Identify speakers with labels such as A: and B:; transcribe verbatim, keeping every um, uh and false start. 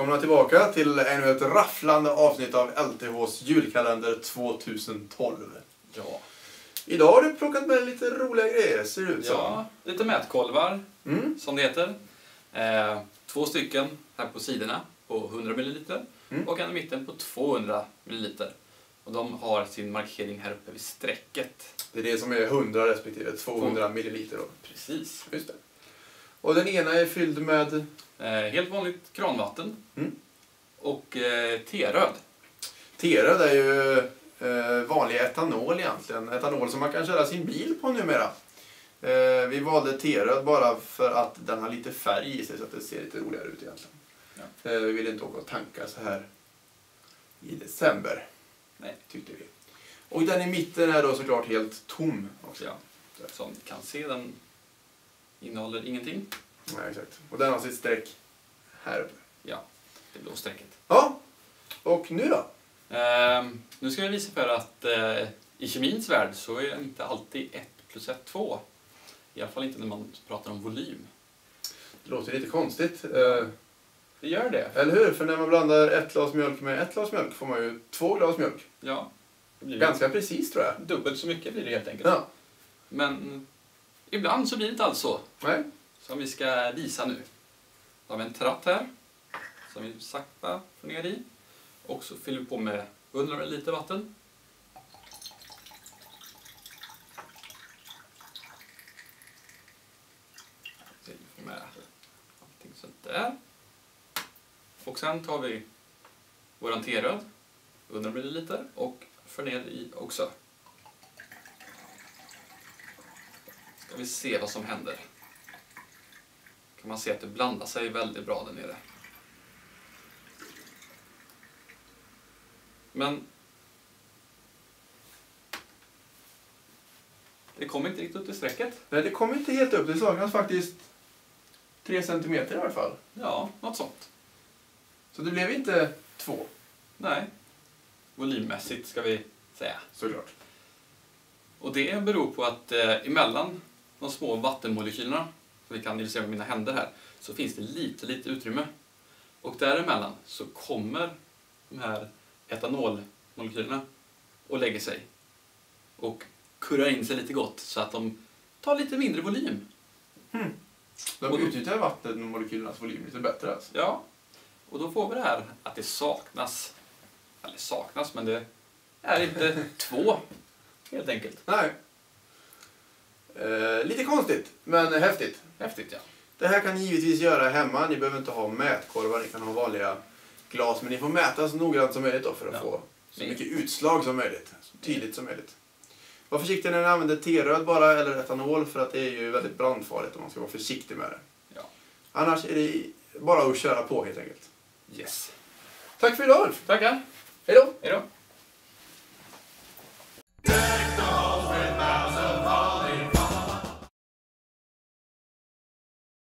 A: välkomna tillbaka till ännu ett rafflande avsnitt av L T H:s julkalender tjugohundratolv.
B: Ja.
A: Idag har du plockat med lite roliga grejer, ser det ut som.
B: Ja, lite mätkolvar,
A: mm.
B: som det heter. Eh, två stycken här på sidorna på hundra milliliter mm. och en i mitten på tvåhundra milliliter. Och de har sin markering här uppe vid strecket.
A: Det är det som är hundra respektive tvåhundra milliliter. Då.
B: Precis.
A: Just det. Och den ena är fylld med...
B: Eh, helt vanligt kranvatten.
A: Mm.
B: Och eh, teröd.
A: Teröd är ju eh, vanlig etanol egentligen. Etanol som man kan köra sin bil på numera. Eh, vi valde teröd bara för att den har lite färg i sig så att det ser lite roligare ut egentligen. Ja. Eh, vi vill inte åka och tanka så här i december.
B: Nej,
A: tyckte vi. Och den i mitten är då såklart helt tom också.
B: Ja. Som ni kan se, den innehåller ingenting.
A: Nej, exakt. Och den har sitt streck här uppe.
B: Ja, det blå strecket.
A: Ja, och nu då?
B: Eh, nu ska vi visa för att eh, i kemins värld så är inte alltid ett plus ett två. I alla fall inte när man pratar om volym.
A: Det låter lite konstigt. Eh,
B: det gör det.
A: Eller hur? För när man blandar ett glas mjölk med ett glas mjölk får man ju två glas mjölk.
B: Ja. Det blir
A: ganska precis tror jag.
B: Dubbelt så mycket blir det helt enkelt.
A: Ja.
B: Men ibland så blir det inte alls så.
A: Nej.
B: Som vi ska visa nu. Då har vi en tratt här. Som vi sakta får ner i. Och så fyller vi på med hundra milliliter vatten. Så vi får med allting sånt där. Och sen tar vi våran teröd. hundra milliliter. Och för ner i också. Ska vi se vad som händer. Kan man se att det blandar sig väldigt bra där nere. Men det kommer inte riktigt upp till strecket.
A: Nej, det kommer inte helt upp. Det saknas faktiskt tre centimeter i alla fall.
B: Ja, något sånt.
A: Så det blev inte två.
B: Nej. Volymmässigt ska vi säga.
A: Såklart.
B: Och det beror på att eh, emellan de små vattenmolekylerna, som vi kan illustrera med mina händer här, så finns det lite, lite utrymme. Och däremellan så kommer de här etanolmolekylerna och lägger sig. Och kurrar in sig lite gott så att de tar lite mindre volym.
A: Hmm. De utnyttjar vattenmolekylernas volym lite bättre alltså.
B: Ja, och då får vi det här att det saknas, eller saknas, men det är inte två helt enkelt.
A: Nej. Eh, lite konstigt, men häftigt.
B: Häftigt, ja.
A: Det här kan ni givetvis göra hemma. Ni behöver inte ha mätkorvar, ni kan ha vanliga glas. Men ni får mäta så noggrant som möjligt då för att ja. få så mycket utslag som möjligt. Så tydligt som möjligt. Var försiktig när ni använder teröd bara eller etanol för att det är ju väldigt brandfarligt och man ska vara försiktig med det.
B: Ja.
A: Annars är det bara att köra på helt enkelt.
B: Yes.
A: Tack för idag.
B: Tackar.
A: Hej då.
B: Hej då.